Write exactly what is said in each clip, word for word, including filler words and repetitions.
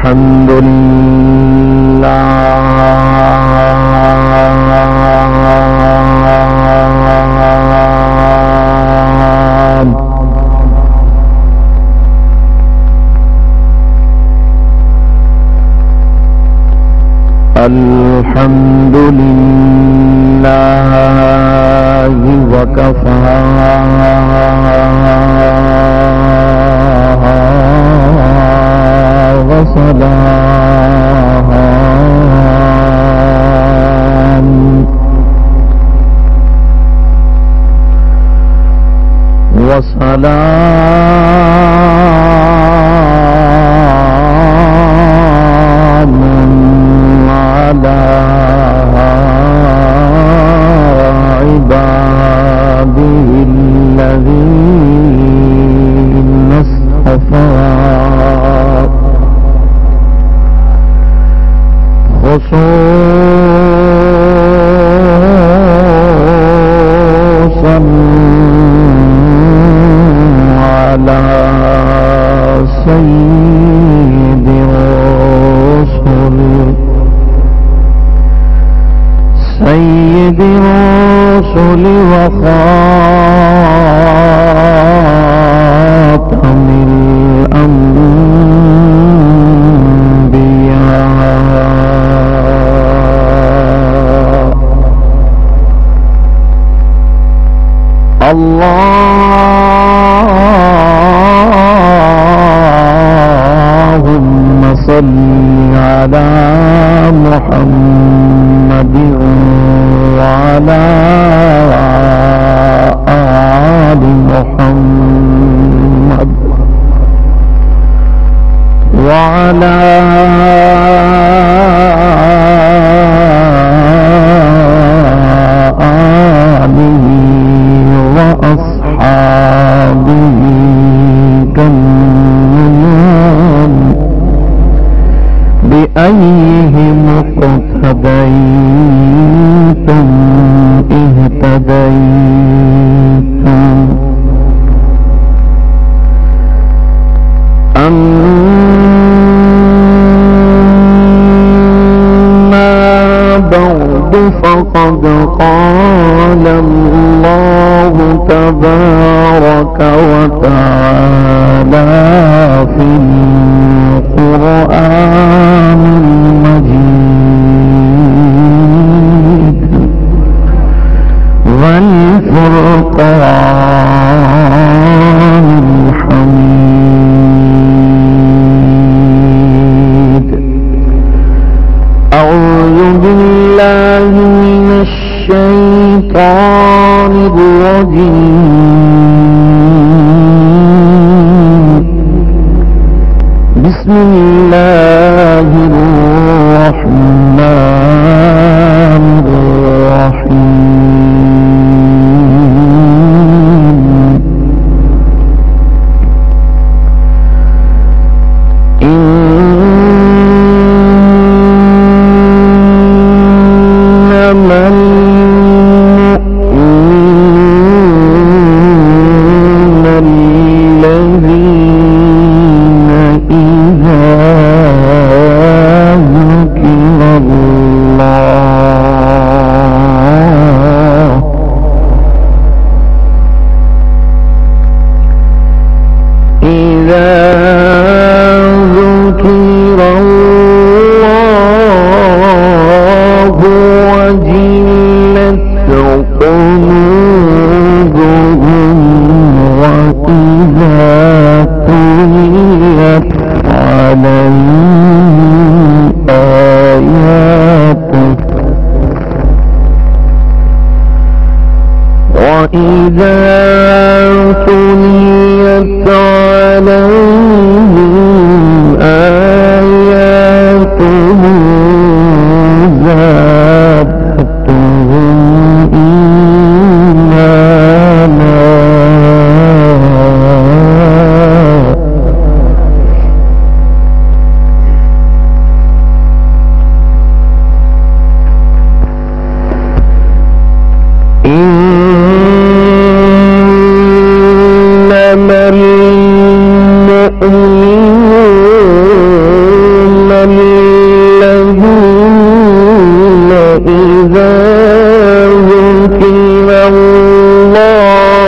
الحمد الحمد لله وكفى وسلام وسلام على عباده الذين اصطفى خصوصا على سيد الرسل سيد الرسل وخاتم الأنبياء اللهم صل على محمد وعلى آل محمد وعلى آله وأصحابه جميعا بأيهم اقتديتم اهتديتم أما بعد فقد قال الله تبارك وتعالى في القرآن المجيد والفرقان الحميد أعوذ بالله من الشيطان الرجيم بسم الله الرحمن الرحيم إنما المؤمنون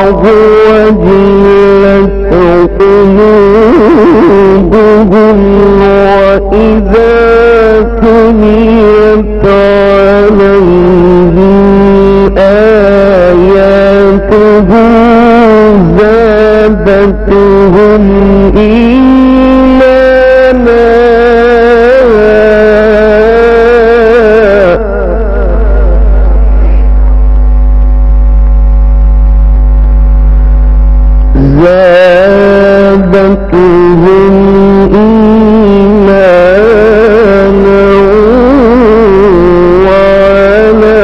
وجلت قلوبهم وإذا تليت عليهم آياته زادتهم إيمانا زادتهم إيمانا وعلى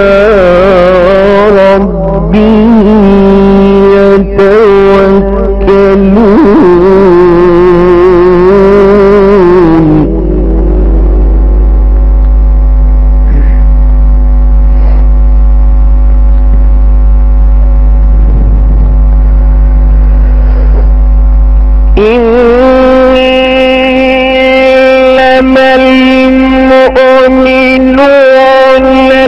ربهم يتوكلون إنما المؤمنون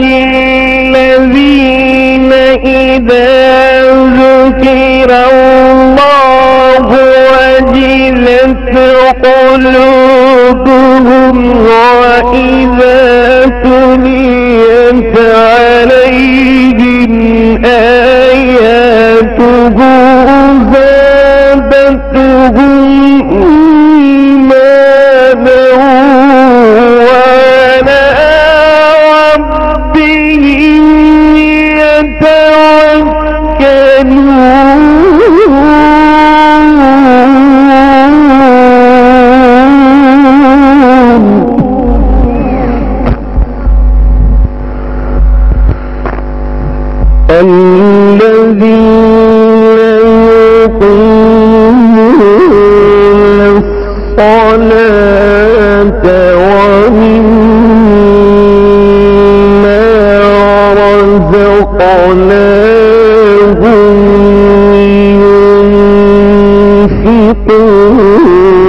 الذين إذا ذكر الله وجلت قلوبهم وإذا تليت عليهم آياته زادتهم إيمانا وعلى ربهم يتوكلون الذين يقيمون الصلاة ومما رزقناهم ينفقون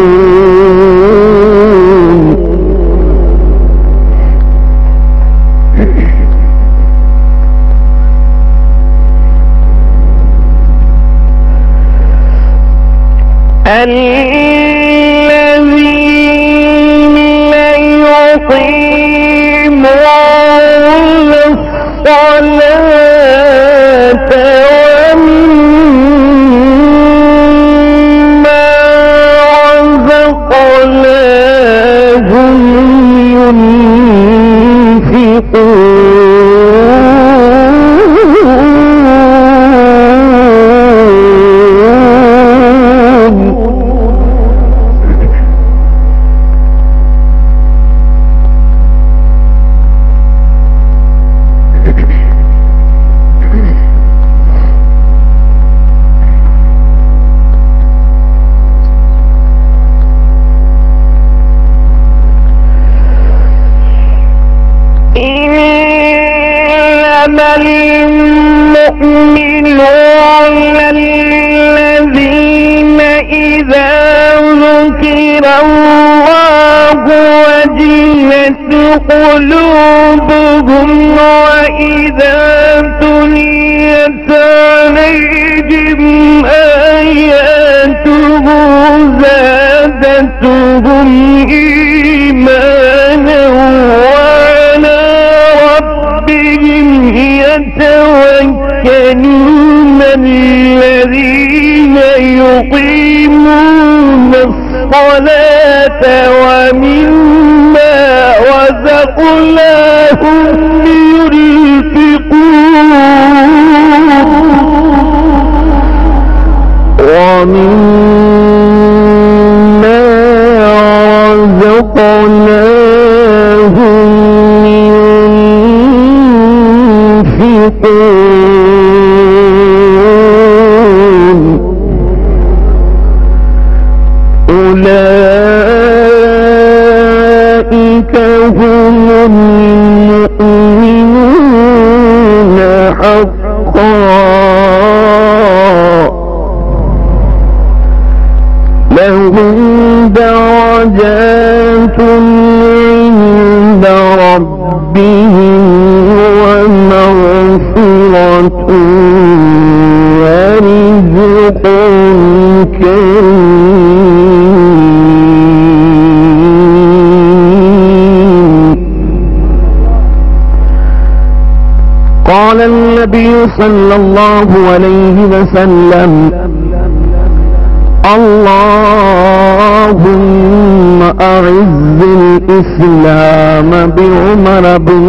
الذين يقيمون الصلاة ومما رزقناهم إنما المؤمنون الذين إذا ذكر الله وجلت قلوبهم وإذا تليت عليهم آياته زادتهم إيمانا وعلى ربهم يتوكلون الذين يقيمون الصلاة ومما رزقناهم ينفقون ومما رزقناهم ينفقون أولئك هم المؤمنون حقا لهم درجات عند ربهم ومغفرة ورزق كريم. قال النبي صلى الله عليه وسلم اللهم أعز الإسلام بعمر بن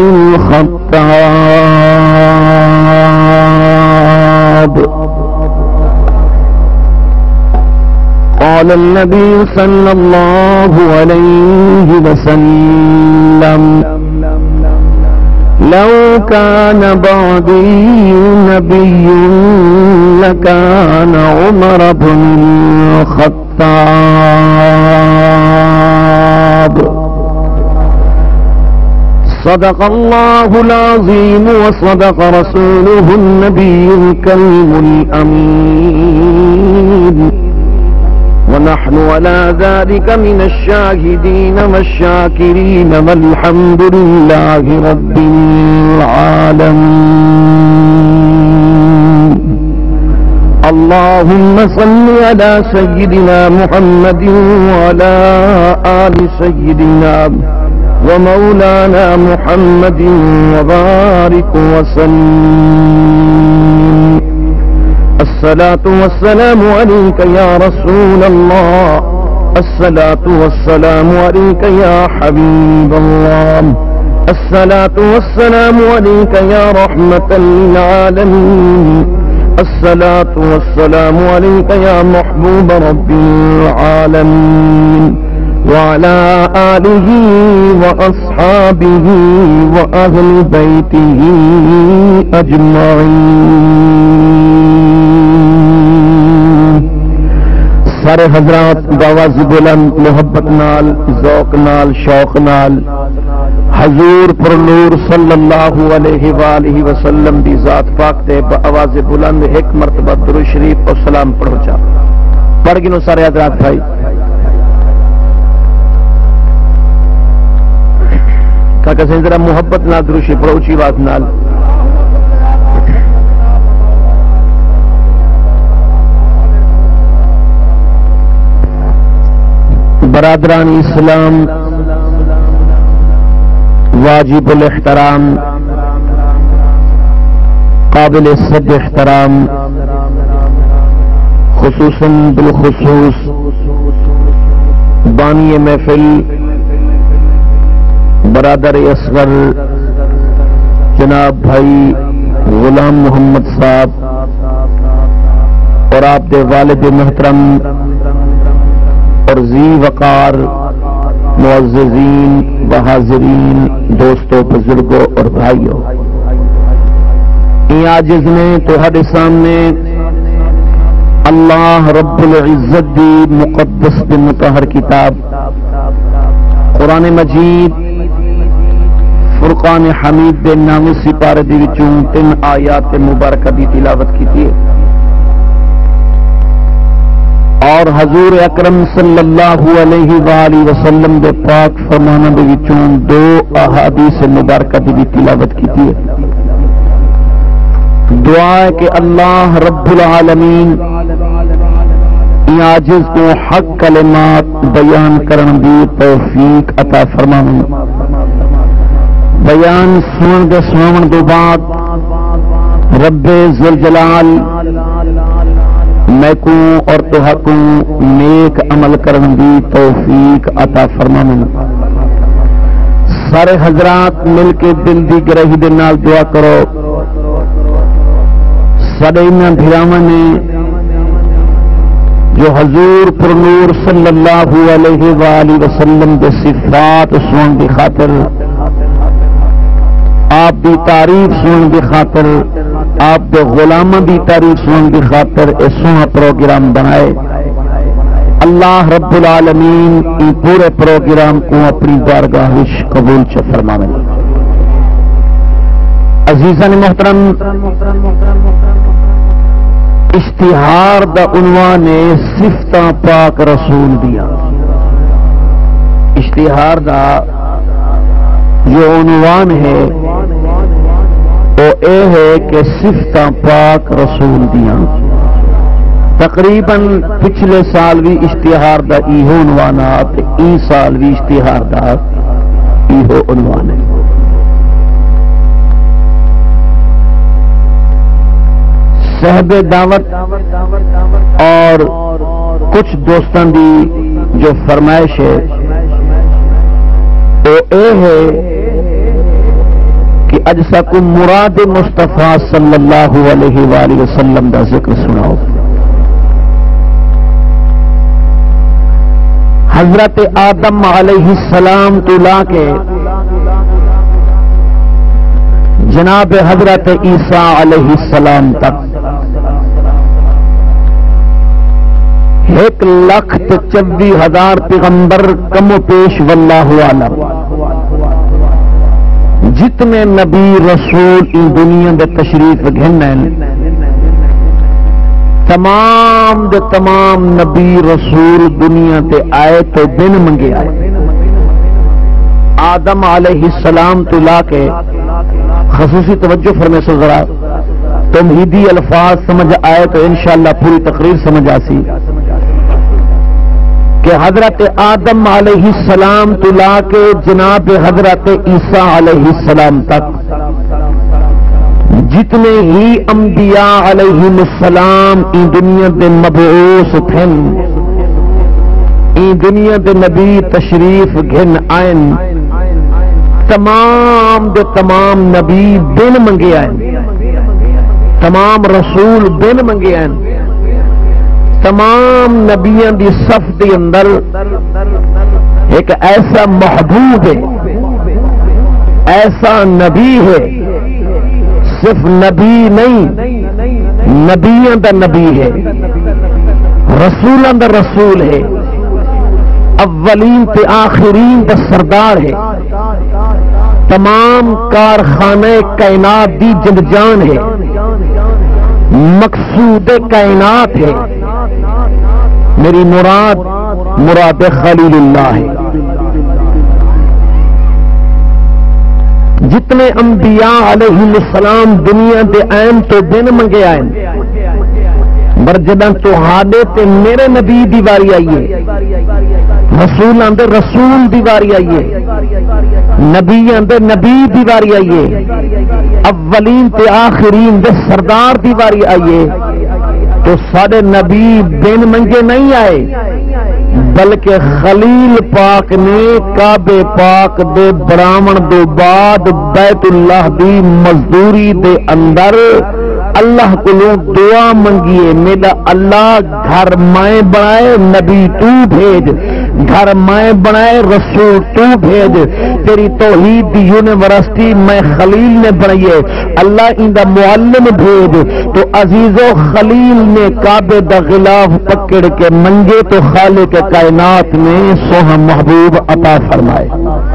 الخطاب. قال النبي صلى الله عليه وسلم لو كان بعدي نبي لكان عمر بن الخطاب. صدق الله العظيم وصدق رسوله النبي الكريم الأمين، ونحن على ذلك من الشاهدين والشاكرين والحمد لله رب العالمين. اللهم صل على سيدنا محمد وعلى آل سيدنا ومولانا محمد وبارك وسلم. الصلاة والسلام عليك يا رسول الله، الصلاة والسلام عليك يا حبيب الله، الصلاة والسلام عليك يا رحمة للعالمين، الصلاة والسلام عليك يا محبوب رب العالمين، وعلى آله وأصحابه وأهل بيته أجمعين. سارے حضرات باواز بلند محبت نال ذوق نال شوق نال حضور پر نور صلی اللہ علیہ وآلہ وسلم دی ذات پاک تے بآواز بلند ایک مرتبہ درود شریف اور سلام پڑھو چا پڑھ گنو سارے حضرات بھائی. کاکا سے ذرا محبت نال درود شریف پڑھو اونچی آواز نال. برادران اسلام، واجب الاحترام، قابل صد احترام، خصوصاً بالخصوص بانی محفل برادر اصغر جناب بھائی غلام محمد صاحب اور آپ دے والد محترم اور ذی وقار معززین و حاضرین دوستوں بزرگوں اور بھائیوں، یہ عاجز نے تہاڈے سامنے اللہ رب العزت دی مقدس تے مطہر کتاب قرآن مجید فرقان حمید دے نامی سپارے دی وچوں تین آیات مبارکہ دی تلاوت کیتی ہے، اور حضور اکرم صلی اللہ علیہ وآلہ وسلم دے پاک فرمانہ دے وچوں دو احادیث مبارکہ دی تلاوت کیتی ہے. دعا ہے کہ اللہ رب العالمین عاجز کو حق کلمات بیان کرن دی توفیق عطا فرمائے. بیان سن دے سنن دے بعد رب ذوالجلال میں کو اور تہاکوں نیک عمل کرن دی توفیق عطا فرمائے. سارے حضرات مل کے دل دی گرہی دے نال دعا کرو. سارے انہاں بھراواں نے جو حضور پر نور صلی اللہ علیہ وآلہ وسلم دے صفات سنن دی خاطر، آپ دی تعریف سنن دی خاطر، آپ دے غلامہ دی تعریف سنن دی خاطر اس سونا پروگرام بنائے، اللہ رب العالمین ان پورے پروگرام کو اپنی بارگاہ وچ قبول چ فرماوے. عزیزان محترم، اشتہار دا عنوان ہے صفتاں پاک رسول دیا. اشتہار دا جو عنوان ہے وہ اے ہے کہ صفتاں پاک رسول دیا. تقریباً پچھلے سال بھی اشتہار دا ایہو عنوان آ تے ای سال بھی اشتہار دا ایہو عنوان ہے۔ صاحب دعوت اور کچھ دوستان دی جو فرمائش ہے وہ اے ہے کہ اج ساکو مراد مصطفیٰ صلی اللہ علیہ وآلہ وسلم دا ذکر سناؤ۔ حضرت آدم علیہ السلام تو لا کے جناب حضرت عیسیٰ علیہ السلام تک ایک لاکھ چوبی ہزار پیغمبر کم و پیش واللہ عالم جتنے نبی رسول ان دنیا دے تشریف گھنن تمام دے تمام نبی رسول دنیا تے آئے تو بن منگے آئے۔ آدم علیہ السلام تو لا کے خصوصی توجہ فرمے سو ذرا تمہیدی الفاظ سمجھ آئے تو انشاءاللہ پوری تقریر سمجھ آسی کہ حضرت آدم علیہ السلام تو لا کے جناب حضرت عیسیٰ علیہ السلام تک جتنے ہی انبیاء علیہ السلام ان دنیا دے مبعوث تھے، ان دنیا دے نبی تشریف گھن آئن، تمام دے تمام نبی بن منگے آئن، تمام رسول بن منگے آئن، تمام نبیاں دی صف دے اندر ایک ایسا محبوب ہے، ایسا نبی ہے، صرف نبی نہیں نبیاں دا نبی ہے، رسولاں دا رسول ہے، اولین تے آخرین دا سردار ہے، تمام کارخانے کائنات دی جان ہے، مقصود کائنات ہے، میری مراد مراد خلیل اللہ ہے۔ جتنے انبیاء علیہ السلام دنیا دے آئین تو بن منگے آئین، برجدان تو ہادے تے میرے نبی دی واری آئیے، رسول آندے رسول دی واری آئیے، نبی آندے نبی دی واری آئیے، اولین تے آخرین دے سردار دی واری آئیے، تو سارے نبی بن منگے نہیں آئے بلکہ خلیل پاک نے کعبے پاک دے براہمن دے بعد بیت اللہ دی مزدوری دے اندر اللہ کو دعا منگیے، میرا اللہ گھر مائیں بنائے نبی تو بھیج، گھر مائیں بنائے رسول تو بھیج، تیری توحید دی یونیورسٹی میں خلیل نے بنائیے، اللہ ان دا معلم بھیج۔ تو عزیز و خلیل نے کعبے دا غلاف پکڑ کے منگے تو خالق کائنات نے سوہا محبوب عطا فرمائے،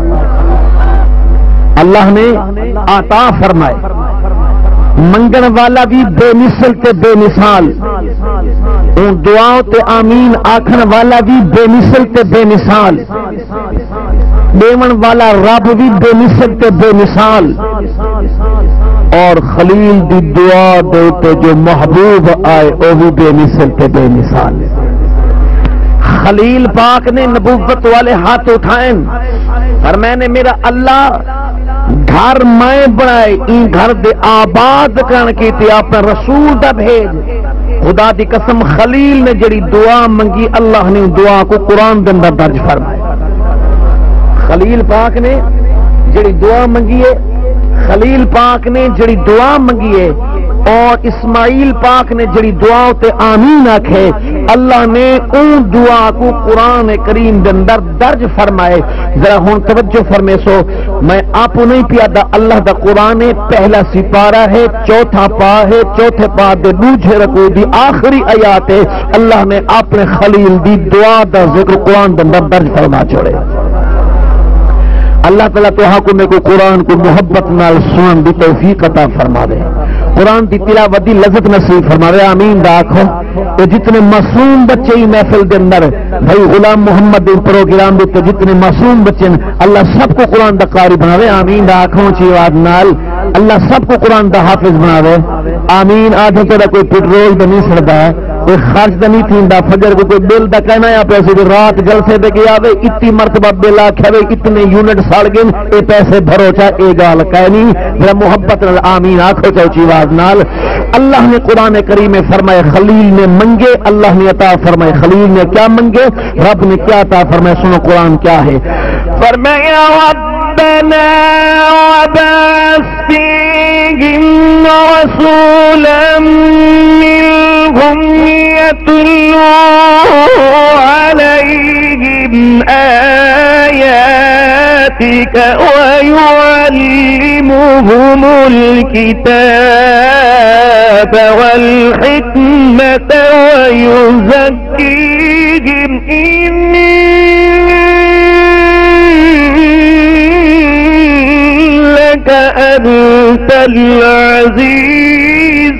اللہ نے عطا فرمائے۔ منگن والا بھی بے مثل تے بے مثال، ان دعاؤں تے آمین آکھن والا بھی بے مثل تے بے مثال، دیون والا رب بھی بے مثل تے بے مثال، اور خلیل دی دعا دے جو محبوب آئے وہ بھی بے مثل تے بے مثال۔ خلیل پاک نے نبوت والے ہاتھ اٹھائیں اور میں نے میرا اللہ گھر میں بنائے، این گھر دے آباد کرن کی تے اپنا رسول دا بھیج۔ خدا دی قسم خلیل نے جڑی دعا منگی اللہ نے دعا کو قرآن دے اندر درج فرمایا۔ خلیل پاک نے جڑی دعا منگی ہے، خلیل پاک نے جڑی دعا منگی ہے اور اسماعیل پاک نے جڑی دعا تے آمین آکھے، اللہ نے ان دعا کو قرآن کریم دے اندر درج فرمائے۔ ذرا ہون توجہ فرمے سو، میں آپ نہیں پیادا، اللہ دا قرآن پہلا سپارہ ہے، چوتھا پا ہے، چوتھے پا دے دوجھے رکوع دی آخری آیات ہے، اللہ نے اپنے خلیل دی دعا دا ذکر قرآن دے اندر درج فرما چھوڑے۔ اللہ تعالیٰ تو حکم کو قرآن کو محبت نال سنن دی توفیق عطا فرما دے، قرآن دی تلاوت دی لذت نصیب فرما دے، آمین دا آکھو۔ تو جتنے معصوم بچے ہی محفل دے اندر بھائی غلام محمد دے پروگرام دے جتنے معصوم بچے اللہ سب کو قرآن دا قاری بنا دے، آمین دا آکھو چی آواز نال۔ اللہ سب کو قرآن دا حافظ بنا دے آمین آدھے تیرا کوئی پیٹرول تو نہیں سڑتا ہے کوئی خرچ تو نہیں تھیندا فجر کو کوئی بل دا کہنا یا پیسے دی رات جلسے دے گیا وے اتنی مرتبہ بل آکھیا وے اتنے یونٹ سڑ گئے اے پیسے بھرو چا اے گال کہنی ذرا محبت نال آمین آکھو چا اونچی آواز نال اللہ نے قرآن کریم میں فرمائے خلیل نے منگے اللہ نے عطا فرمائے خلیل نے کیا منگے رب نے کیا عطا فرمائے سنو قرآن کیا ہے فرمایا ربنا وبعث فيهم رسولا منهم يتلو عليهم آياتك ويعلمهم الكتاب والحكمة ويزكيهم إنك أنت العزيز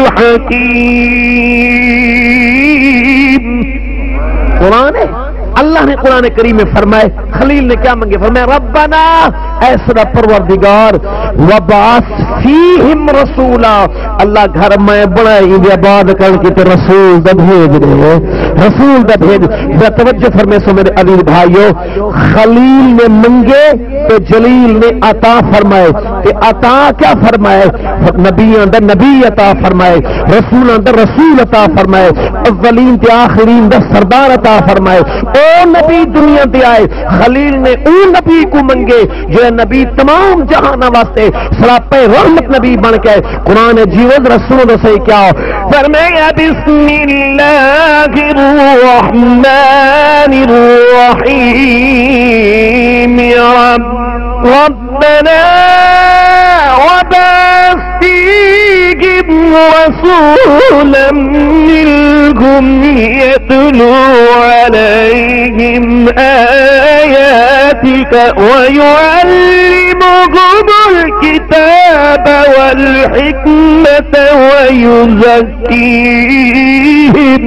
الحكيم قرآن ہے اللہ نے قرآن کریم میں فرمائے خلیل نے کیا منگے فرمایا ربنا اے سدا پروردگار وبعث فیہم رسولا اللہ گھر میں بڑے دی آباد کر کے تے رسول دا بھیج دے رسول دا بھیج ذرا توجہ فرمائے سو میرے عزیز بھائیو خلیل نے منگے تو جلیل نے عطا فرمائے کہ عطا کیا فرمائے نبیوں دا نبی عطا فرمائے رسولوں دا رسول عطا فرمائے اولین تے آخرین دا سردار عطا فرمائے او نبی دنیا تے آئے خلیل نے او نبی کو منگے جو ہے نبی تمام جہان واسطے سراپے رحمت نبی بن کے قرآن جیوز رسول نے صحیح کیا فرمایا بسم اللہ الرحمن الرحیم یا رب ربنا وبعث فيهم رسولا منهم يتلو عليهم آياتك ويعلمهم الكتاب والحكمة ويزكيهم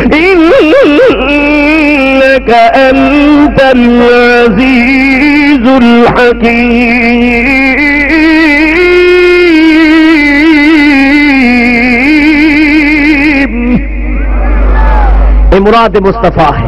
إنك أنت العزيز الحكيم مراد مصطفیٰ ہے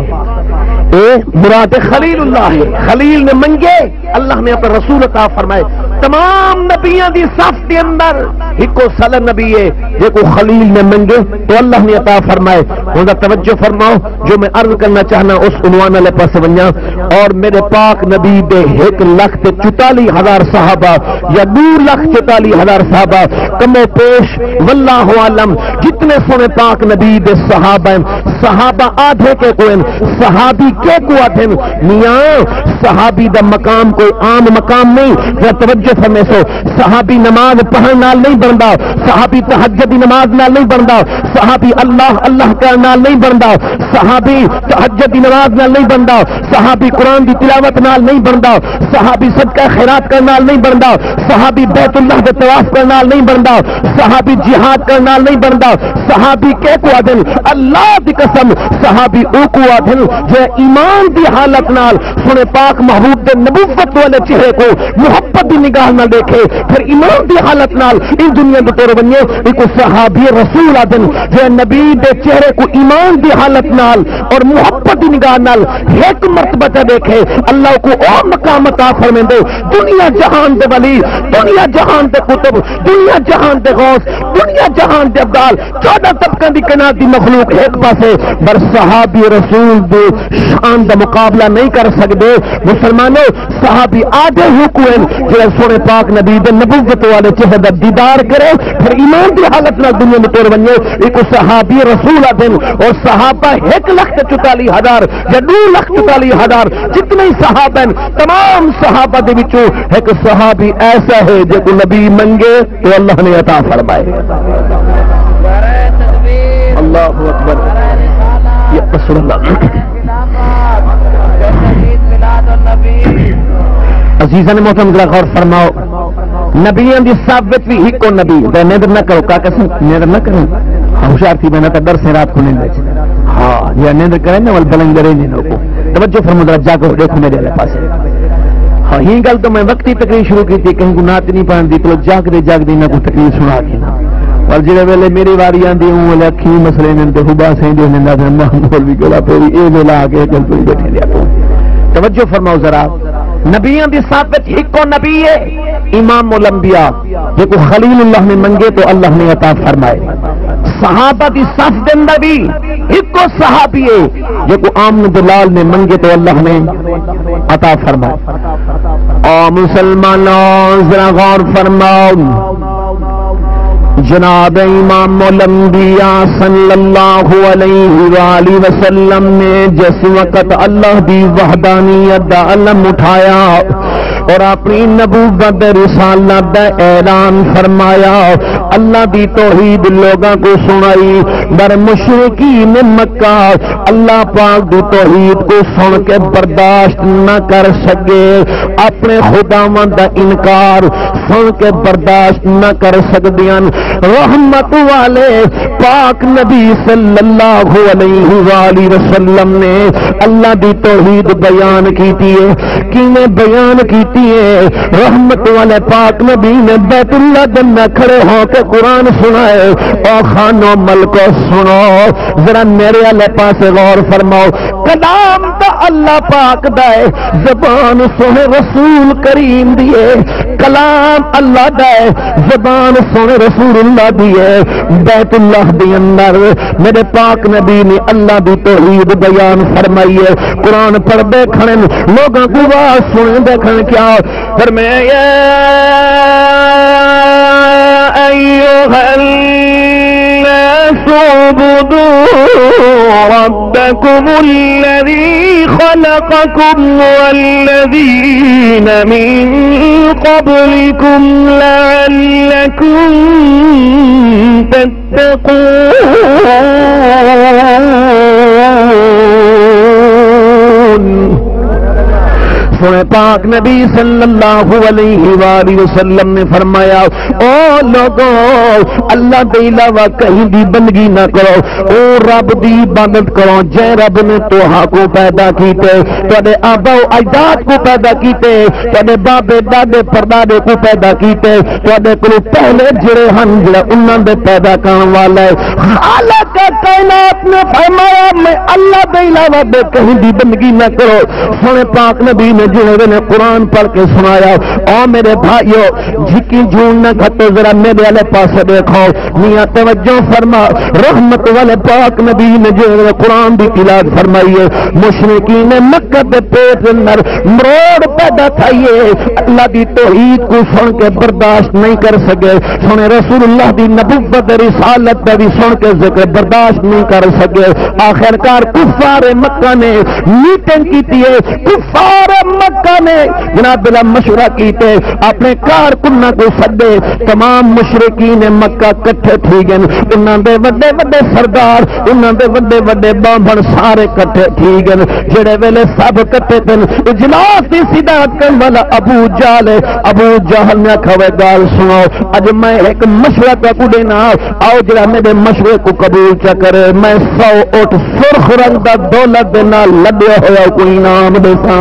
اے مراد خلیل اللہ ہے خلیل نے منگے اللہ نے اپنے رسول عطا فرمائے تمام نبیوں دی صف کے اندر ایک سل نبی ہے جو کو خلیل نے منگے تو اللہ نے عطا فرمائے ان توجہ فرماؤ جو میں عرض کرنا چاہنا اس عنوان والے پاس ونجا اور میرے پاک نبی دے ایک لاکھ تے چوتالی ہزار صحابہ یا دو لاکھ چوتالی ہزار صحابہ کمو پیش واللہ عالم جتنے سونے پاک نبی دے صحابہ صحابہ آدھے کے کوئی صحابی کے کو آدھے میاں صحابی دا مقام کوئی عام مقام نہیں جو توجہ فرمے سو صحابی نماز پڑھنے نال نہیں بندا صحابی تہجد دی نماز نال نہیں بندا صحابی اللہ اللہ کا نال نہیں بندا صحابی تہجد دی نماز نال نہیں بندا صحابی قرآن دی تلاوت نال نہیں بندا صحابی صدقہ خیرات کرنے نال نہیں بندا صحابی بیت اللہ دے طواف کرنے نال نہیں بندا صحابی جہاد کرنے نال نہیں بندا صحابی کے کو آدھن اللہ دی قسم صحابی او کو آدھن جو ایمان دی حالت نال سنے پاک محبوب دے نبوت والے چہرے کو محبت دی نگاہ نہ دیکھے پھر ایمان دی حالت نال ان دنیا دے طور بنیے ایک صحابی رسول آدھن جو نبی دے چہرے کو ایمان دی حالت نال اور محبت دی نگاہ نال ایک مرتبہ دیکھے اللہ کو اور مقام عطا فرمائے دے دنیا جہان دے ولی دنیا جہان دے کتب دنیا جہان دے غوث دنیا جہان دے ابدال چودہ طبقہ دی کائنات دی مخلوق ایک پاسے بر صحابی رسول دے شان دا مقابلہ نہیں کر سکتے مسلمانوں صحابی آدھے حکوین جو سونے پاک نبی دے نبوت والے چہرے دا دیدار کرے پھر ایمان دی حالت نہ دنیا میں توڑ بنیے ایک صحابی رسول آدھن اور صحابہ ایک لاکھ چوتالی ہزار یا دو لاکھ چوتالی ہزار جتنے صحابہ ہیں تمام صحابہ دے وچوں ایک صحابی ایسا ہے جو کو نبی منگے تو اللہ نے عطا فرمائے اللہ اکبر یا رسول اللہ عزیزان محترم ذرا غور فرماؤ نبیوں دی صف وچ بھی ایکو نبی تے نیندر نہ کرو کا قسم نیندر نہ کرو ہوشیار تھی میں نہ تے ڈر سے رات کو نیند وچ ہاں یہ نیندر کرے نا ول بلنگ کرے نہیں نو کو توجہ فرمو ذرا جاگو دیکھو میرے پاس ہی گل تو میں وقتی تقریر شروع کی تھی کہیں کو نعت نہیں پڑھن دی تو جاگ دے جاگ دے نہ کو تقریر سنا کے نا اور جڑے ویلے میری واری آندی ہوں ویلے اکھی مسئلے نے تے خدا سے دے نے نہ مول بھی گلا پھری اے ویلا آ کے چل تو بیٹھے لیا تو توجہ فرماؤ ذرا نبیوں دی صاحب ایک کو نبی ہے امام الانبیاء جو کو خلیل اللہ نے منگے تو اللہ نے عطا فرمائے صحابہ دی صف دے اندر بھی ایک کو صحابی ہے جو کو آمن دلال نے منگے تو اللہ نے عطا فرمائے اور مسلمانوں ذرا غور فرماؤ جناب امام الانبیاء صلی اللہ علیہ وآلہ وسلم نے جس وقت اللہ دی وحدانیت دا علم اٹھایا اور اپنی نبوت رسالت دا اعلان فرمایا اللہ دی توحید لوگاں کو سنائی در مشرکین مکہ اللہ پاک دی توحید کو سن کے برداشت نہ کر سکے اپنے خداواں دا انکار سن کے برداشت نہ کر سکدیاں رحمت والے پاک نبی صلی اللہ علیہ وآلہ وسلم نے اللہ دی توحید بیان کیتی ہے کینے بیان کیتی ہے رحمت والے پاک نبی نے بیت اللہ دن کھڑے ہو کے قرآن سنائے او خانو ملکو سنو ذرا میرے والے پاس غور فرماؤ کلام دا اللہ پاک دائے زبان سونے رسول کریم دیے کلام اللہ دائے زبان سونے رسول اللہ دیے بیت اللہ دی اندر میرے پاک نبی نے اللہ دی توحید بیان فرمائی ہے قرآن پڑھ دے کھڑے لوگوں کو آواز سنے دے کھڑے کیا فرمایا ایھا الناس اعبدوا ربکم الذی خلقکم والذین من قبلکم لعلکم تتقون سنے پاک نبی صلی اللہ علیہ وآلہ وسلم نے فرمایا او لوگو اللہ دے علاوہ کہیں بھی بندگی نہ کرو او رب دی عبادت کرو جے رب نے توہا کو پیدا کیتے تواڈے آبا و اجداد کو پیدا کیتے تواڈے بابے دادے پردادے کو پیدا کیتے تواڈے کولوں پہلے جڑے ہن جڑا انہاں دے پیدا کرن والا ہے خالق کائنات نے فرمایا میں اللہ دے علاوہ دے کہیں بھی بندگی نہ کرو سنے پاک نبی نے جو نے قرآن پڑھ کے سنایا او میرے بھائیو جھکی جون نہ گھٹو ذرا میرے والے پاس دیکھو میاں توجہ فرما رحمت والے پاک نبی نے جو قرآن دی تلاوت فرمائی ہے مشرکین مکہ دے پیٹ اندر مروڑ پیدا تھائیے اللہ دی توحید کو سن کے برداشت نہیں کر سکے سنے رسول اللہ دی نبوت رسالت دا بھی سن کے ذکر برداشت نہیں کر سکے آخر کار کفار مکہ نے میٹنگ کی ہے کفار مکہ نے جناب بلا مشورہ کیتے اپنے کارکناں کو سدے تمام مشرکین مکہ کٹھے تھی گئے انہاں دے وڈے وڈے سردار انہاں دے وڈے وڈے بامبن سارے کٹھے تھی گئے جڑے ویلے سب کٹھے تن اجلاس دی صدارت کرن والا ابو جہل ابو جہل نے کھوے گال سنو اج میں ایک مشورہ کو دینا آؤ جڑا میرے مشورے کو قبول چا کرے میں سو اٹھ سرخ رنگ دا دولت دے نال لڈیا ہویا کوئی نام دے ساں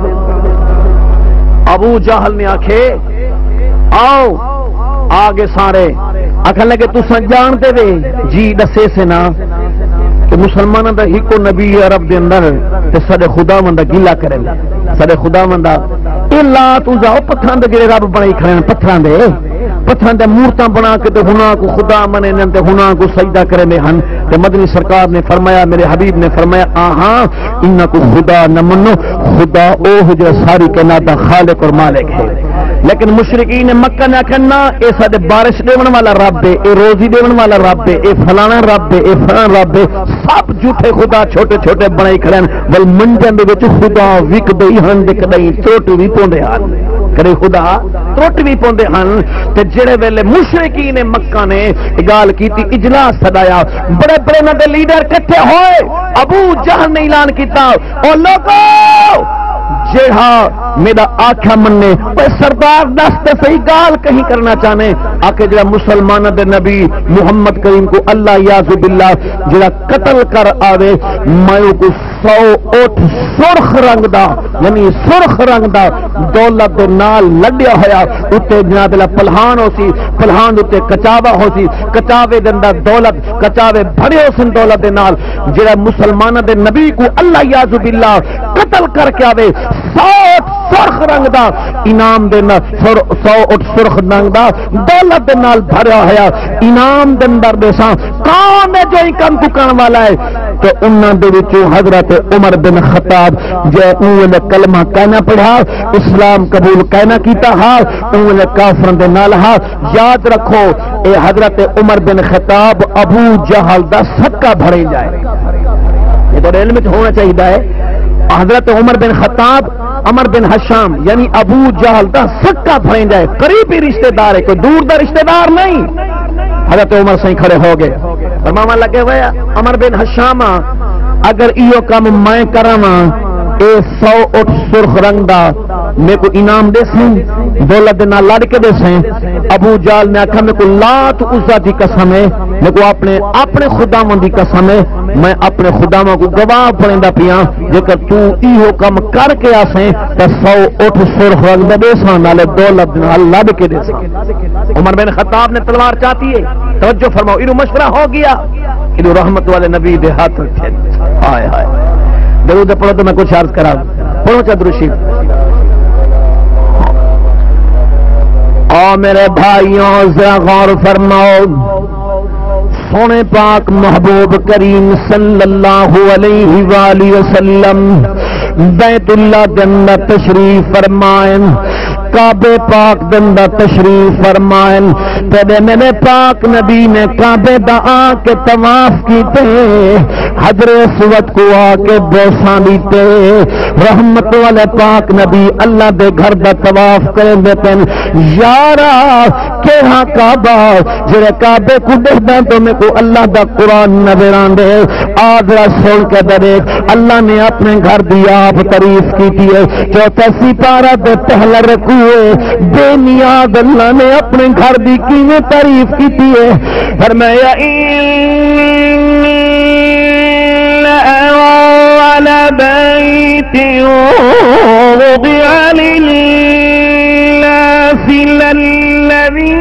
ابو جہل نے آکھے آؤ آگے سارے آکھن لگے تساں جانتے وے جی دسے سے نا کہ مسلمانوں دا ہی کو نبی عرب دے اندر تے سارے خدا مندا گلا کرے سارے خدا مندا اے لا تو جاؤ پتھراں دے جڑے رب بنائی کھڑے ہیں پتھراں دے پتھراں دے مورتاں بنا کے تے ہنا کو خدا منے نے تے ہنا کو سجدہ کرے میں ہن تے مدنی سرکار نے فرمایا میرے حبیب نے فرمایا آہاں ان کو خدا نہ منو خدا او جو ساری کائنات دا خالق اور مالک ہے لیکن مشرکین مکہ نے کہنا اے ساڈے بارش دیون والا رب ہے اے روزی دیون والا رب ہے اے فلانا رب ہے اے فلانا رب ہے سب جھوٹے خدا چھوٹے چھوٹے بنائی کھڑے ہیں ول منجن دے وچ خدا وکدے ہن تے کدی چوٹ وی پوندے ہن کرے خدا ٹوٹ بھی پوندے ہن تے جڑے ویلے مشرکین مکہ نے گال کیتی اجلاس سدایا بڑے بڑے نہ دے لیڈر کٹھے ہوئے ابو جہل نے اعلان کیتا او لوگو جہاں میرا آکھا مننے پر سردار دست صحیح گال کہیں کرنا چاہنے آکے جڑا مسلمانہ دے نبی محمد کریم کو اللہ یعذ باللہ جڑا قتل کر آوے میں کو سو اٹھ سرخ رنگ دا یعنی سرخ رنگ دا دولت دے نال لڈیا ہویا اتے جناب اللہ پلہان ہو سی پلہان اتے کچاوا ہو سی کچاوے دے اندر دولت کچاوے بھرے ہو سن دولت دے نال جڑا مسلمانہ دے نبی کو اللہ یعذ باللہ قتل کر کے آوے سو سرخ رنگ دا انعام دینا سو اٹھ سرخ رنگ دا دولت دے نال بھریا ہویا انعام دے اندر دے ساں کون ہے جو کم چکان والا ہے تو انہاں دے وچوں حضرت عمر بن خطاب جے انہوں نے کلمہ کہنا پڑھا اسلام قبول کہنا کیتا ہا انہوں نے کافروں دے نال ہا یاد رکھو اے حضرت عمر بن خطاب ابو جہل دا صدقہ بھرے جائے یہ تو علم میں ہونا چاہیے ہے حضرت عمر بن خطاب عمر بن حشام یعنی ابو جہل دا صدقہ بھرے جائے قریبی رشتہ دار ہے کوئی دور دا رشتہ دار نہیں حضرت عمر سے کھڑے ہو گئے فرماوا لگے ہوئے عمر بن حشام اگر ایو کام میں کراواں اے سو اٹھ سرخ رنگ دا میں کو انعام دے سیں دولت نہ لڑ کے دے سیں ابو جال نے آکھا میں کو لات عزا دی قسم ہے میں کو اپنے اپنے خداوند دی قسم ہے میں اپنے خداوند کو گواہ پڑیندا پیاں جے کہ تو ایو کام کر کے آسیں تے سو اٹھ سرخ رنگ دے ساں نالے دولت نال لڑ کے دے سیں عمر بن خطاب نے تلوار چاہتی ہے توجہ فرماؤ انہوں مشورہ ہو گیا انہوں رحمت والے نبی دے ہاتھ رکھے ہائے ہائے درود پڑھو تو میں کچھ عرض کرا پڑھو چا درود شریف آ میرے بھائیوں ذرا غور فرماؤ سونے پاک محبوب کریم صلی اللہ علیہ وآلہ وسلم بیت اللہ کے اندر تشریف فرمائیں کعبے پاک دندہ تشریف فرمائیں تیرے میرے پاک نبی نے کعبے دا آ کے طواف کیتے حجر اسود کو آ کے بوساں دیتے رحمت والے پاک نبی اللہ دے گھر دا طواف کریں دیتے یارا کہ ہاں کعبہ جڑے کعبے کو دیکھدا تو میں کو اللہ دا قرآن نظران دے آدھرا سن کے درے اللہ نے اپنے گھر دی آپ تعریف کی ہے چوتھا سپارہ دے پہلا رکوع بے نیاد اللہ نے اپنے گھر دی کیویں تعریف کی ہے فرمایا اول بیت وضع للناس للذی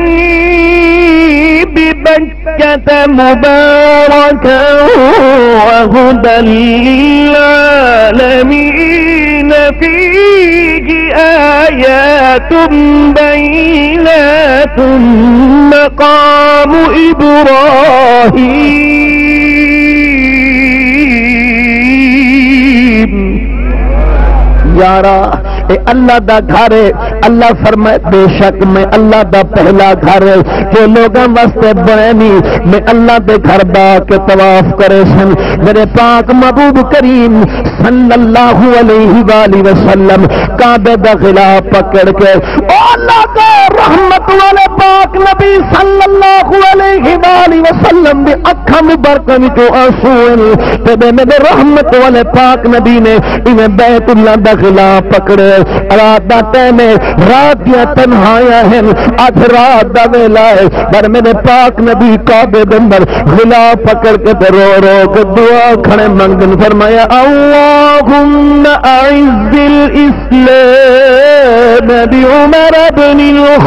ببکۃ مبارکا وہدی للعالمین فیہ آیات بینات مقام ابراہیم یارا اے اللہ دا گھر ہے اللہ فرمائے بے شک میں اللہ دا پہلا گھر ہے جو لوگاں واسطے بنے نہیں میں اللہ دے گھر دا کے طواف کرے سن میرے پاک محبوب کریم صلی اللہ علیہ وآلہ وسلم کعبے دا غلاف پکڑ کے او اللہ کا رحمت والے پاک نبی صلی اللہ علیہ وآلہ وسلم دی اکھاں مبارکاں وچوں آنسو تے میرے رحمت والے پاک نبی نے انہیں بیت اللہ دا غلاف پکڑے رات دا ٹائم رات دیا تنہایا ہیں آج رات دا ویلا ہے پر میرے پاک نبی کعبے دے اندر غلاف پکڑ کے رو رو کے دعا کھڑے منگن فرمایا اللہم اعز الاسلام بعمر بن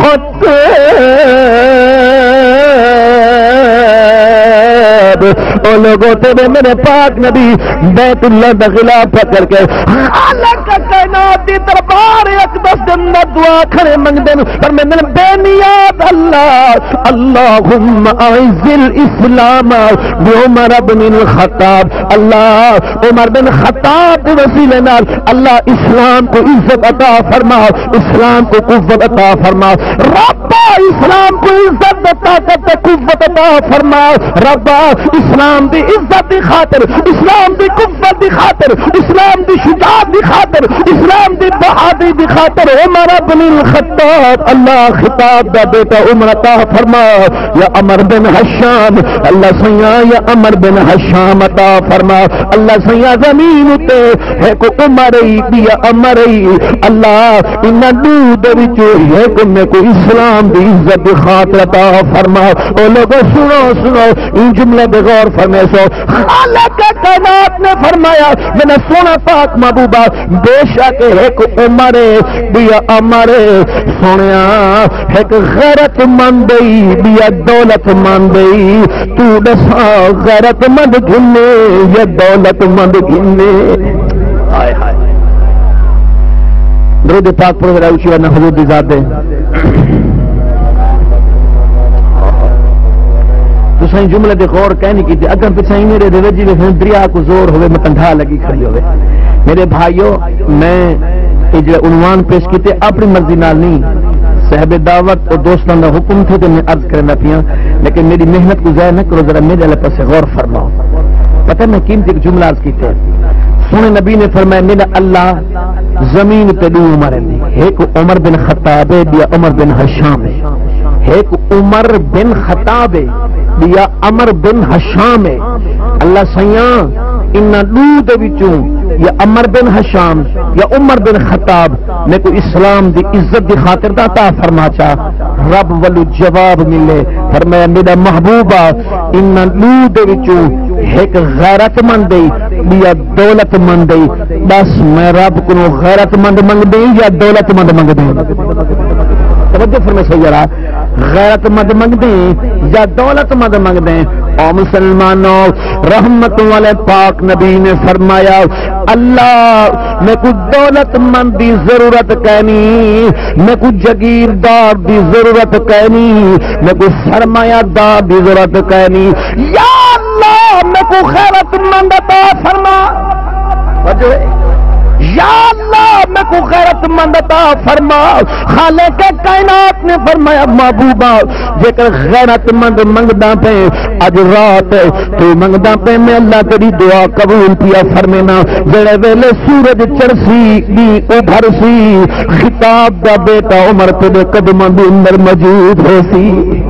الخطاب او لوگوں تیرے میرے پاک نبی بیت اللہ دا غلاف پکڑ کے اللہ کا کائنات دی دربار اقدس دے اندر دعا کھڑے منگدے پر میں نے بے نیاد اللہ اللہم اعز الاسلام بعمر بن الخطاب اللہ عمر بن خطاب کے وسیلے نال اللہ اسلام کو عزت عطا فرما اسلام کو قوت عطا فرما ربا اسلام کو عزت طاقت قوت عطا فرما ربا اسلام دی عزت دی خاطر اسلام دی قوت دی خاطر اسلام دی شجاعت دی خاطر اسلام دی بہادری دی خاطر عمر بن الخطاب اللہ خطاب دا بیٹا عمر عطا فرما یا عمر بن حشام اللہ سیاں یا عمر بن حشام عطا فرما اللہ سیاں زمین تے ہے کو عمر ہی یا عمر ہی اللہ ان دو دے وچ ہے کو میں کو اسلام اسلام دی عزت دی خاطر عطا فرما. او لوگوں سنو سنو ان جملے بے غور فرمائے سو. خالق کائنات نے فرمایا میں نے سونا پاک محبوبہ بے شک ایک عمر بیا عمر سونیا ایک غیرت مند بیا دولت مند تو دسا غیرت مند گھنے یا دولت مند گھنے. ہائے ہائے درود پاک پر اوچی ورنہ حضور دی ذات دے. تو سائیں جملے دے غور کہنی کی تھی اگر پچھائیں میرے دے وجی میں دریا کو زور ہوئے میں کنڈھا لگی کھڑی ہوئے. میرے بھائیو میں جو عنوان پیش کیتے اپنی مرضی نال نہیں صاحب دعوت اور دوستان دا حکم تھے تو میں عرض کرنا پیا لیکن میری محنت کو ضائع نہ کرو ذرا میرے اللہ پر سے غور فرماؤ. پتہ میں قیمتی ایک جملہ عرض کیتے سونے نبی نے فرمایا میرا اللہ زمین پہ دو عمر ہے. ایک عمر بن خطاب ہے یا عمر بن حشام ہے. ایک عمر بن خطاب ہے یا عمر بن حشام ہے. اللہ سیاں ان دو دے وچوں یا عمر بن حشام یا عمر بن خطاب میں کو اسلام دی عزت دی خاطر دا عطا فرما چا رب ولو جواب ملے فرمایا میرا محبوبہ ان دو دے وچوں ایک غیرت مند یا دولت مند بس میں رب کو غیرت مند منگ دیں یا دولت مند منگ دیں. توجہ فرمائے سیارہ غیرت مند منگ دیں یا دولت مند منگ دیں. او مسلمانوں رحمت والے پاک نبی نے فرمایا اللہ میں کو دولت مند دی ضرورت کہنی میں کو جگیردار دی ضرورت کہنی میں کو سرمایہ دار دی ضرورت کہنی. یا اللہ میں کو غیرت مند عطا فرما. یا اللہ میں کو غیرت مند عطا فرما. خالق کائنات نے فرمایا محبوبہ جے کر غیرت مند منگدا پے اج رات تو منگدا پے میں اللہ تیری دعا قبول کیا فرمینا. جڑے ویلے سورج چڑسی دی ابھر سی خطاب دا بیٹا عمر تیرے قدماں دے اندر موجود ہے سی.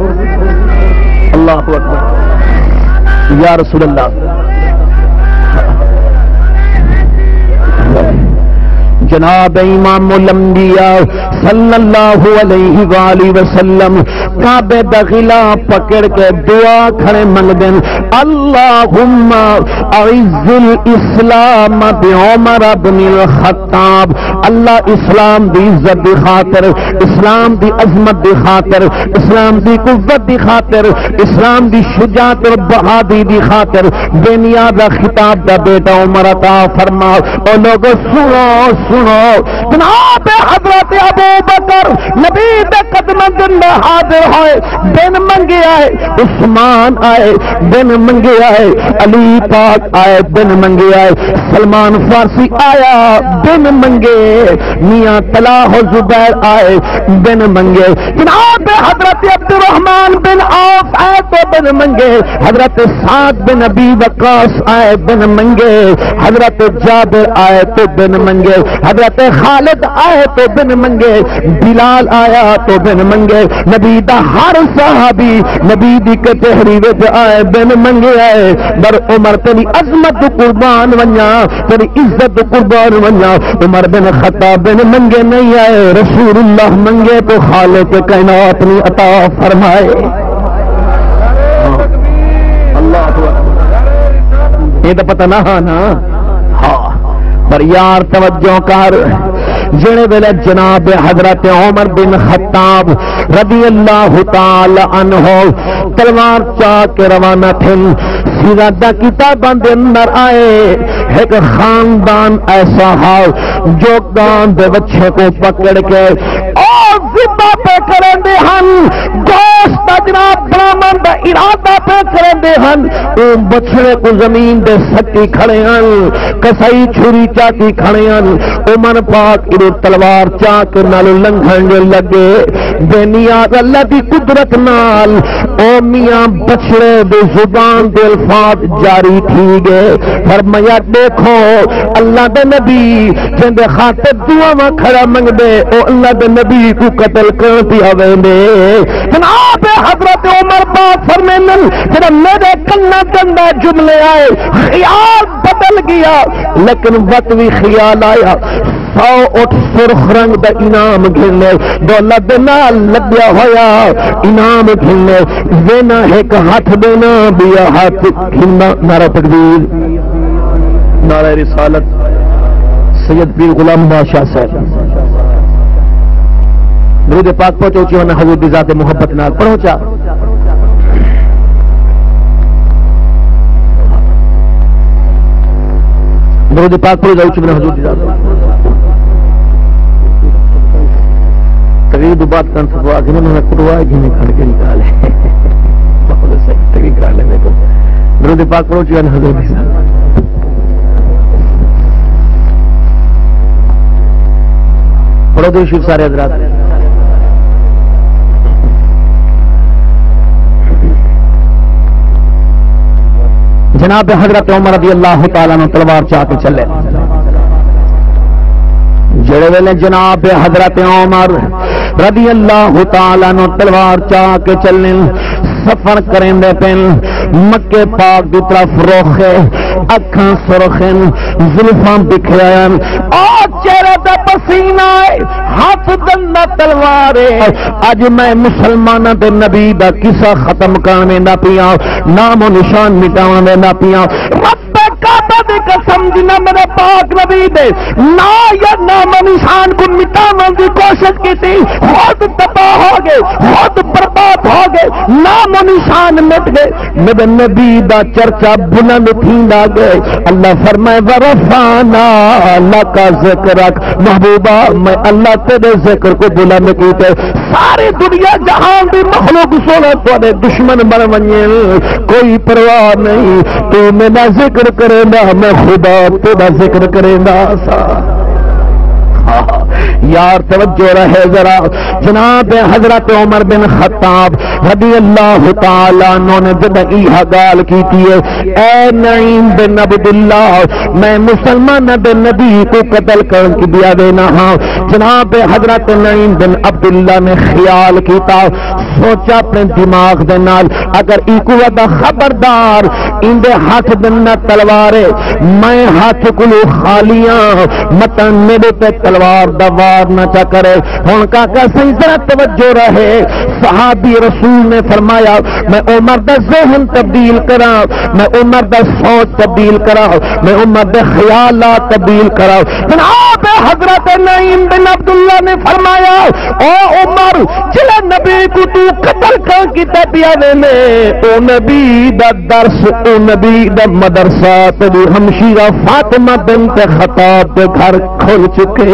اللہ اکبر یا رسول اللہ. جناب امام الانبیاء صلی اللہ علیہ وآلہ وسلم کعبے دا غلاف پکڑ کے دعا کھڑے منگ دین اللہم اعز الاسلام بعمر بن الخطاب. اللہ اسلام دی عزت دی خاطر اسلام دی عظمت دی خاطر اسلام دی قوت دی خاطر اسلام دی شجاعت اور بہادری دی خاطر بے نیاز خطاب دا بیٹا عمر عطا فرما. اور لوگوں سنو سنو جناب حضرت ابو بکر نبی دے قدم اندر حاضر ہوئے بن منگے آئے عثمان آئے بن منگے آئے علی پاک آئے بن منگے آئے سلمان فارسی آیا بن منگے میاں طلحہ و زبیر آئے بن منگے. جناب حضرت عبد الرحمن بن عوف آئے تو بن منگے. حضرت سعد بن ابی وقاص آئے بن منگے. حضرت جابر آئے تو بن منگے. حضرت خالد آئے تو بن منگے. بلال آیا تو بن منگے. نبی دا ہر صحابی نبی دی کچہری وچ آئے بن منگے آئے. در عمر تیری عظمت قربان ونیا تیری عزت قربان ونیا. عمر بن خطاب بن منگے نہیں آئے رسول اللہ منگے تو خالق کائنات نے عطا فرمائے. اللہ یہ تو پتہ نہ نا ہاں پر یار توجہ کر جڑے ویلے جناب حضرت عمر بن خطاب رضی اللہ تعالی عنہ تلوار چاک کے روانہ تھے سیرادہ کتاباں دے اندر آئے ایک خاندان ایسا ہے جو گان دے بچے کو پکڑ کے اور ذبح پہ کریں دے ہن گوشت جناب برامن دا ارادہ پہ کریں دے ہن او بچڑے کو زمین دے سٹی کھڑے ہن کسائی چھری چاکی کھڑے ہن عمر پاک ادھر تلوار چاک نال لنگھن لگے بے نیاز اللہ دی قدرت نال او میاں بچڑے دے زبان دے الفاظ جاری تھی گئے. فرمایا دیکھو اللہ دے نبی جندے خاطر دعا میں کھڑا منگ دے او اللہ دے نبی کو قتل کر دیا ویندے. جناب حضرت عمر پاک فرمائیں جب میرے کنا گندا جملے آئے خیال بدل گیا لیکن وقت بھی خیال آیا سو اٹھ سرخ رنگ دا انعام گھنے دولت دے نال لگیا ہویا انعام گھنے دینا ایک ہاتھ دینا بیا ہاتھ گھنا نعرہ تکبیر نعرہ رسالت سید پیر غلام بادشاہ صاحب درود پاک پہنچو چیوانا حضور دی ذات محبت نال پہنچا درود پاک پہنچو چیوانا حضور دی ذات تقریر دو بات کن سکوا کہ انہوں نے کڑوا جنہیں کھڑ کے نکالے بہت صحیح تقریر کرا لے میں کو درود پاک پہنچو چیوانا حضور دی ذات پڑھو دو شیف سارے حضرات جناب حضرت عمر رضی اللہ تعالیٰ نے تلوار چاہ کے چلے جڑے ویلے جناب حضرت عمر رضی اللہ تعالیٰ نے تلوار چاہ کے چلنے سفر کریں دے پین مکے پاک دی طرف روخے اکھاں سرخن زلفاں بکھرائن اور چہرہ دا پسینہ ہے ہاتھ دنہ تلوارے اج میں مسلمانہ دے نبی دا قصہ ختم کرنے نہ پیا نام و نشان مٹانے نہ پیا رب کعبہ دے قسم جنہ میرے پاک نبی دے نا یا نام و نشان کو مٹانے دی کوشش کی تھی خود تباہ ہو گئے خود برباد ہو گئے نام و نشان مٹ گئے میرے نبی دا چرچا بلند تھیندا گئے اللہ فرمائے ورفعنا لک ذکرک محبوبہ میں اللہ تیرے ذکر کو بلند کیتے ساری دنیا جہان دی مخلوق سونا تھوڑے دشمن بن ونجے کوئی پرواہ نہیں تو میرا ذکر کرے گا میں خدا تیرا ذکر کرے گا سا یار توجہ رہے ذرا جناب حضرت عمر بن خطاب رضی اللہ تعالیٰ عنہ نے جب ایہا گال کی تھی اے نعیم بن عبداللہ میں مسلمان بن نبی کو قتل کر کی دیا دینا ہاں جناب حضرت نعیم بن عبداللہ نے خیال کیتا سوچا اپنے دماغ دے نال اگر ایکو دا خبردار ان دے ہاتھ دننا تلوارے میں ہاتھ کلو خالیاں متن میرے پہ تلوار دوار نہ چا کرے ہن کا کا صحیح ذرا توجہ رہے صحابی رسول نے فرمایا میں عمر دا ذہن تبدیل کرا میں عمر دا سوچ تبدیل کرا میں عمر دا خیالات تبدیل کرا جناب حضرت نعیم بن عبداللہ نے فرمایا او عمر چلا نبی کو تو قتل کر کی تبیا نے او نبی دا درس او نبی دا مدرسہ تیری ہمشیرہ فاطمہ بنت خطاب کے گھر کھل چکے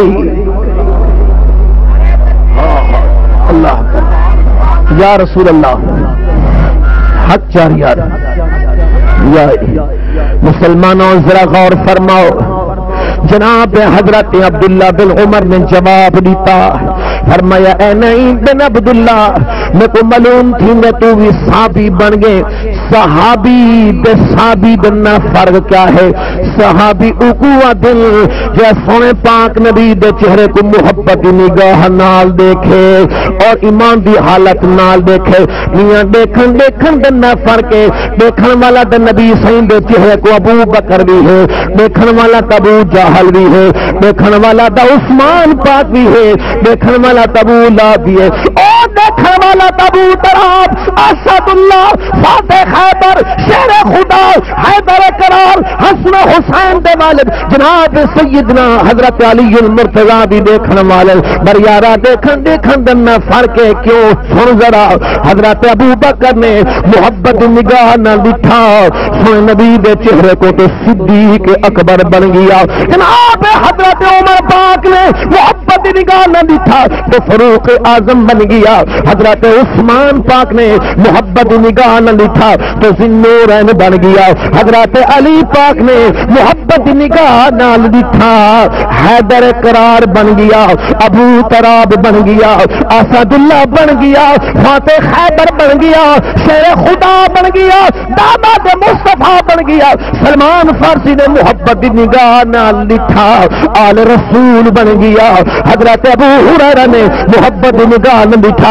اللہ یا رسول اللہ حق چار یار یا مسلمانوں ذرا غور فرماؤ جناب حضرت عبداللہ بن عمر نے جواب دیتا فرمایا اے نعیم بن عبداللہ میں کو معلوم تھی میں تو بھی صحابی بن گئے صحابی بے صحابی بننا فرق کیا ہے صحابی اقوہ دل جو سونے پاک نبی دے چہرے کو محبت نگاہ نال دیکھے اور ایمان دی حالت نال دیکھے میاں دیکھن دیکھن دننا فرق ہے دیکھن والا دے نبی سین دے چہرے کو ابو بکر بھی ہے دیکھن والا ابو جہل بھی ہے دیکھن والا دا عثمان پاک بھی ہے دیکھن والا ابو لہب بھی ہے اور دیکھن والا ابو طراب اسد اللہ فاتح خیبر شیر خدا حیدر کرار حسن حسین دے والد جناب سیدنا حضرت علی المرتضی بھی دیکھن والے بریارہ دیکھن دیکھن دن میں فرق ہے کیوں سن ذرا حضرت ابو بکر نے محبت نگاہ نہ لٹھا سن نبی دے چہرے کو تو صدیق اکبر بن گیا جناب حضرت عمر پاک نے محبت نگاہ نہ لٹھا تو فاروق اعظم بن گیا حضرت عثمان پاک نے محبت نگاہ نہ لٹھا تو ذوالنورین بن گیا حضرت علی پاک نے محبت نگاہ نہ لٹھا حیدر کرار بن گیا ابو طراب بن گیا اسد اللہ بن گیا فاتح خیبر بن گیا شیر خدا بن گیا داماد مصطفیٰ بن گیا سلمان فارسی نے محبت نگاہ نہ لٹھا آل رسول بن گیا حضرت ابو ہریرہ نے محبت نگاہ نہ لٹھا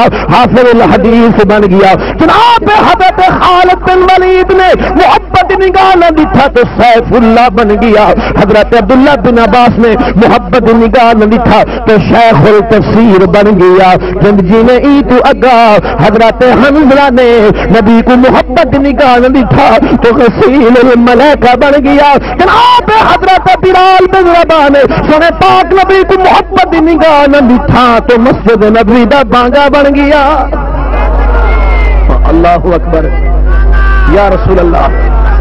حافظ الحدیث بن گیا. جناب حضرت خالد بن ولید نے محبت نگاہ نہ دکھا تو سیف اللہ بن گیا. حضرت عبداللہ بن عباس نے محبت نگاہ نہ دکھا تو شیخ التفسیر بن گیا. جی نے ای تو اگا حضرت حنظلہ نے نبی کو محبت نگاہ نہ دکھا تو غسیل الملائکہ بن گیا. جناب حضرت بلال بن رباح نے سنے پاک نبی کو محبت نگاہ نہ دکھا تو مسجد نبوی دا بانگا بن گیا. اللہ اکبر یا رسول اللہ.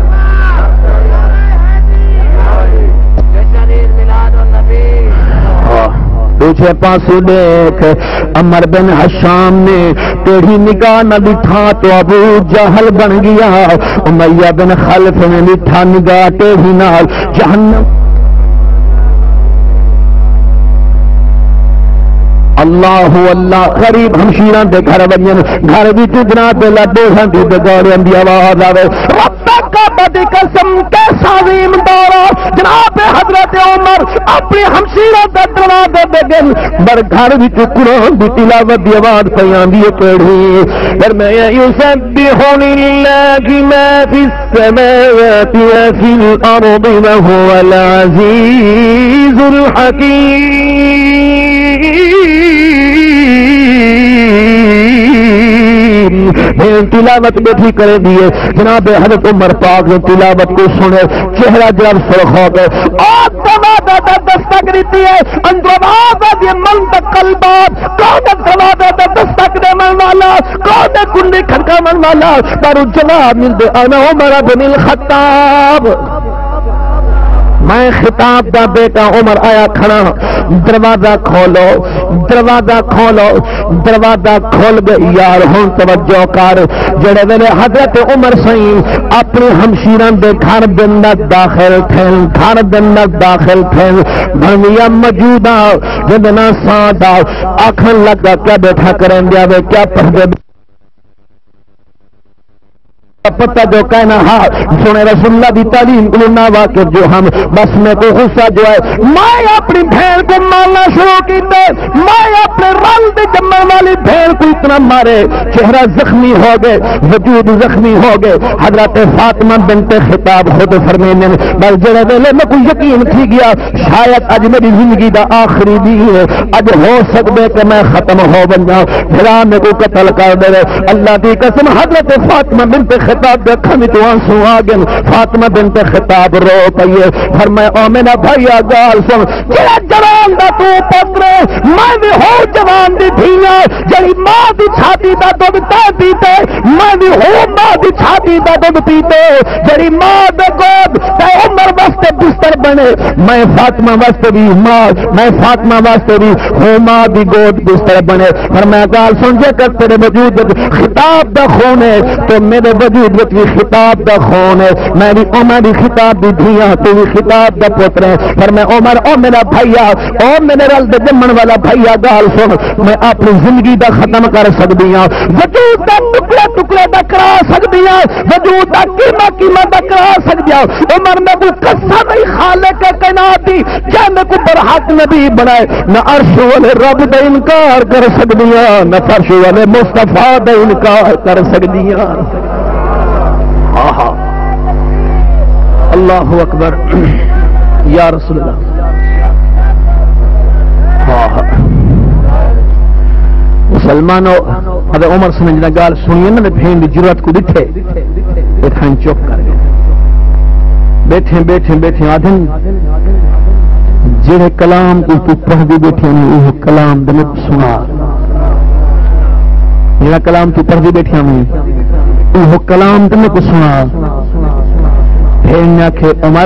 دوسرے پاسو دیکھ عمر بن حشام نے ٹیڑھی نگاہ نہ دکھا تو ابو جہل بن گیا. امیہ بن خلف نے دکھا نگاہ ٹیڑھی نال جہنم. اللہ اللہ غریب ہمشیران دے گھر بنین گھر بھی جناب لڈو ہندی دے گاڑیاں دی آواز آوے. رب کا دی قسم کیسا عظیم دورہ. جناب حضرت عمر اپنی ہمشیران دے دروازے دے گل بر گھر بھی قرآن دی تلاوت دی آواز پیان دی کڑھی. پھر میں یسبح للہ ما فی السماوات و فی الارض وهو العزیز الحکیم. تلاوت بیٹھی کرے دیے. جناب حضرت عمر پاک نے تلاوت کو سنے چہرہ جب سرخ ہو گئے. اور دروازہ دا دستک دیتی ہے اندروازہ دی منطق قلبات کون دروازہ دا دستک دے من والا کون کنڈی کھڑکا من والا پر جواب مل دے انا عمر بن الخطاب. میں خطاب دا بیٹا عمر آیا کھڑا. دروازہ کھولو دروازہ کھولو دروازہ کھول گئے. یار ہوں توجہ کر جڑے ویلے حضرت عمر سائیں اپنی ہمشیران دے گھر دے اندر داخل تھے گھر دے اندر داخل تھے بھنویا موجودہ جدنا سادا آکھن لگا کیا بیٹھا کریں دیا وے کیا پڑھ دے پتہ جو کہنا ہاں سنے رسول اللہ دی تعلیم کو نہ واقف جو ہم بس میں کو غصہ جو ہے میں اپنی بھیڑ کو مارنا شروع کیتے. میں اپنے رل دے جمع والی بھیڑ کو اتنا مارے چہرہ زخمی ہو گئے وجود زخمی ہو گئے. حضرت فاطمہ بنت خطاب خود فرمینے بس جڑے ویلے میں کوئی یقین تھی گیا شاید اج میری زندگی دا آخری دی ہے اج ہو سکتے کہ میں ختم ہو بنجا بھرا میں کو قتل کر دے. اللہ دی قسم حضرت فاطمہ بنت خطاب دیکھا میں تو آنسو آگن. فاطمہ بنت خطاب رو پئیے فرمائے او میرا بھائی گال سن جڑا جوان دا تو پترے میں بھی ہو جوان دی دھیاں جڑی ماں دی چھاتی دا دودھ تے پیتے میں بھی ہو ماں دی چھاتی دا دودھ پیتے جڑی ماں دے گود تے عمر واسطے بستر بنے میں فاطمہ واسطے بھی ماں میں فاطمہ واسطے بھی ہو ماں دی گود بستر بنے. فرمایا گال سن جے کر تیرے وجود خطاب دا خون ہے تو میرے وجود بھی خطاب دا خون ہے. میں بھی عمر بھی خطاب دی دھیاں تو بھی خطاب دا پتر ہے. پر میں عمر او میرا بھائیا او میرے رل دے جمن والا بھائیا گال سن میں اپنی زندگی دا ختم کر سکتی ہوں وجود دا ٹکڑے ٹکڑے دا کرا سکتی ہوں وجود دا قیمہ قیمہ دا کرا سکتی ہوں. عمر میں کوئی قصہ نہیں خالق کائنات دی کیا میں کو برحق نبی بنائے نہ عرش والے رب دا انکار کر سکتی ہوں نہ فرش والے مصطفیٰ دا انکار کر سکتی ہوں. اللہ اکبر یا رسول اللہ. مسلمانوں اگر عمر سے جنا گال سنیے نا بھین دی ضرورت کو دٹھے اتھان چپ کر گئے بیٹھے بیٹھے بیٹھے آدھن جڑے کلام کو تو پڑھ دی بیٹھے انہیں وہ کلام دل سنا جڑا کلام تو پڑھ دی بیٹھے انہیں وہ کلام دل کو سنا. پھر نہ کہ عمر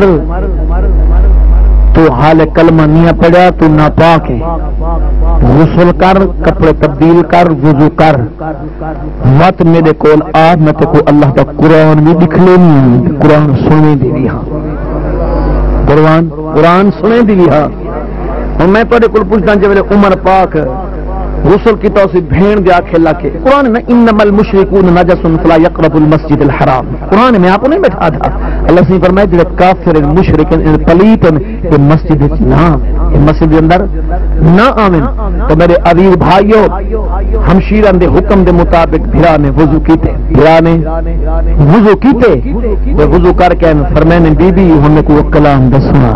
تو حال کلمہ نہیں پڑھا تو ناپاک ہے غسل کر کپڑے تبدیل کر وضو کر مت میرے کول آ میں تے کو اللہ کا قرآن بھی دکھ لینی قرآن سنے دی بھی ہاں قرآن قرآن سنے دی بھی ہاں. اور میں تھوڑے کو پوچھتا جب عمر پاک غسل کی توسیع بھین دے آکھے اللہ کے قرآن میں انما المشرکون نجس فلا یقربوا المسجد الحرام قرآن میں آپ نہیں بیٹھا تھا. اللہ سے فرمائے جڑے کافر مشرک پلیت یہ مسجد نام یہ مسجد کے اندر نہ آویں تو میرے عزیز بھائیو ہمشیران دے حکم دے مطابق بھرا نے وضو کیتے بھرا نے وضو کیتے وہ وضو کر کے فرمائے نے بی بی ہن کو کلام دسنا.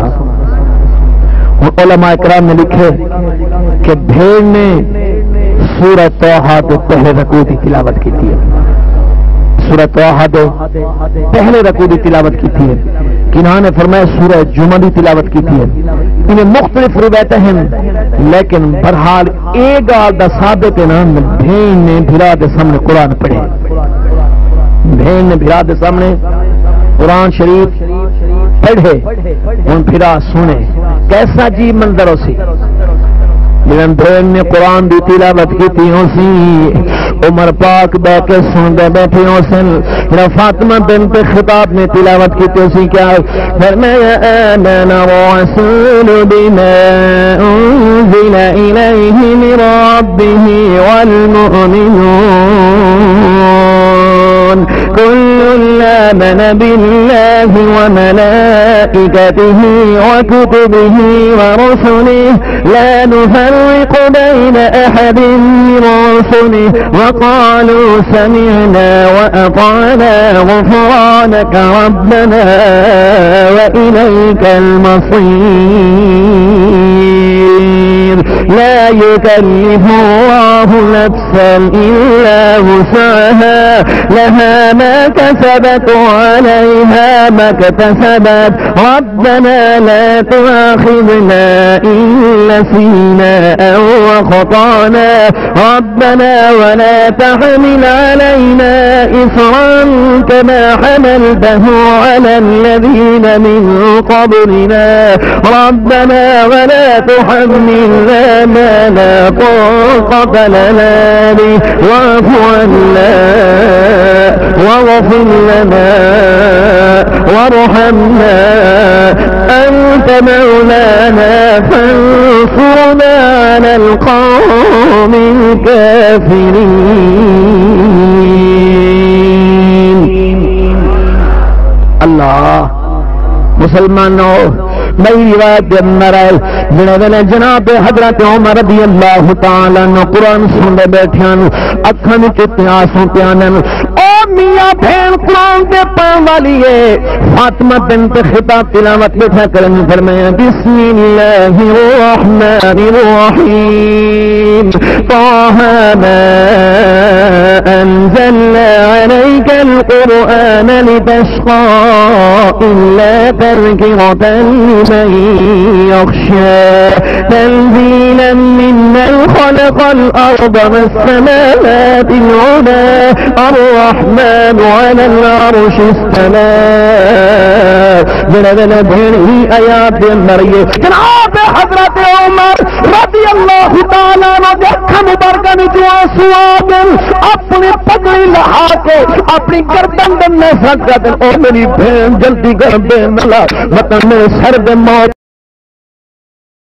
علماء کرام نے لکھے کہ بھیڑ نے سورہ طٰہٰ کے پہلے رکوع کی تلاوت کی تھی. سورہ طٰہٰ دے پہلے رکوع کی تلاوت کی تھی. کنان نے فرمایا سورہ جمعہ کی تلاوت کی تھی. انہیں مختلف روایتیں ہیں لیکن بہرحال ایک گال دا ثابت ہے نا بھیڑ نے بھرا دے سامنے قرآن پڑھے. بھیڑ نے بھرا دے سامنے قرآن شریف پڑھے. ان پھرا سنے کیسا جی منظر ہو سی. جن بھیڑ نے قرآن دی تلاوت کی تھی ہو سی عمر پاک بہ کے سن دے بیٹھے ہو سن. فاطمہ بنت خطاب نے تلاوت کی تھی اسی کیا فرمایا آمن الرسول بما انزل الیہ من ربہ والمؤمنون كل آمن بالله وملائكته وكتبه ورسله لا نفرق بين أحد من رسله وقالوا سمعنا وأطعنا غفرانك ربنا وإليك المصير. لا يكلف الله نفسا إلا وسعها لها ما كسبت وعليها ما اكتسبت ربنا لا تؤاخذنا إن نسينا أو أخطأنا ربنا ولا تحمل علينا إصرا كما حملته على الذين من قبلنا ربنا ولا تحملنا ما لا طاقة لنا به واعف عنا واغفر لنا وارحمنا أنت مولانا فانصرنا على القوم الكافرين. اللہ مسلمانوں نئی روایت کے اندر ہے جنہیں جناب حضرت عمر رضی اللہ تعالی عنہ قرآن سننے بیٹھے اکھاں وچ آنسو پیانے او میاں بہن قرآن دے پڑھن والی ہے. فاطمہ بنت خطاب تلاوت بیٹھا کرن فرمایا بسم اللہ الرحمن الرحیم طه ما انزلنا عليك القرآن لتشقى إلا تذكرة لمن يخشى تنزيلا ممن خلق الأرض والسماوات العلى الرحمن على العرش استوى. جناب بھیڑی آیات دے اندر یہ جناب حضرت عمر رضی اللہ تعالی عنہ دے اکھاں مبارکاں وچ آنسو آ گئے. اپنی پگڑی لہا کے اپنی گردن دے نہ سکتا او میری بہن جلدی کر بے ملا مطلب میرے سر دے موت